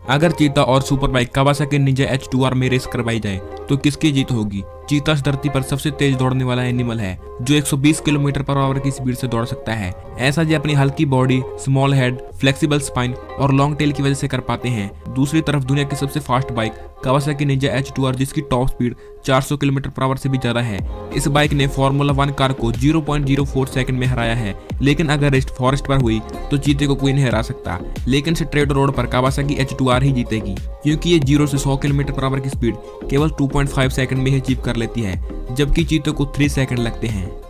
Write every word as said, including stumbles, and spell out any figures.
अगर चीता और super bike Kawasaki Ninja H two R में रेस करवाई जाए तो किसकी जीत होगी? चीता इस धरती पर सबसे तेज दौड़ने वाला एनिमल है जो एक सौ बीस किलोमीटर पर आवर की स्पीड से दौड़ सकता है। ऐसा ये अपनी हल्की body, small head, flexible spine और लॉन्ग टेल की वजह से कर पाते हैं। दूसरी तरफ दुनिया की सबसे fast bike Kawasaki Ninja H two R जिसकी टॉप स्पीड चार सौ किलोमीटर पर आवर से भी ज्यादा है। इस बाइक ने फार्मूला वन कार को zero point zero four second में हराया है। लेकिन अगर रेस फॉरेस्ट पर हुई तो चीते को कोई नहीं हरा सकता। लेकिन स्ट्रेट रोड पर कावासाकी एच टू आर ही जीतेगी क्योंकि ये जीरो से सौ किलोमीटर पर आवर की स्पीड केवल टू पॉइंट फाइव सेकंड में ही अचीव कर लेती है, जबकि चीते को थ्री सेकंड लगते हैं।